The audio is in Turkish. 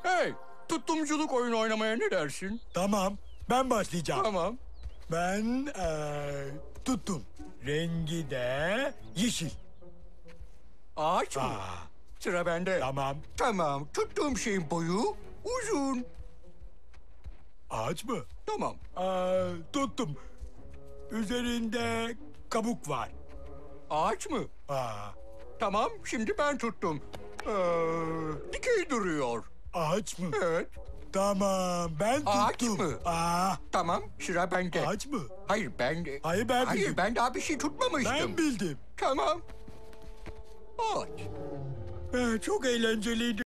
Hey, tuttumculuk oyunu oynamaya ne dersin? Tamam, ben başlayacağım. Tamam. Ben tuttum. Rengi de yeşil. Ağaç mı? Aa, Sıra bende. tamam. Tamam, tuttuğum şeyin boyu uzun. Ağaç mı? Tamam. Tuttum. Üzerinde kabuk var. Ağaç mı? Aa, Tamam, şimdi ben tuttum. Dikey duruyor. ağaç mı? Evet. Tamam, ben Ağaç tuttum. mı? Tamam, Sıra bende. ağaç mı? Hayır, ben... Hayır, ben Hayır, bildim. ben daha bir şey tutmamıştım. Ben bildim. Tamam. Ağaç. Çok eğlenceliydi.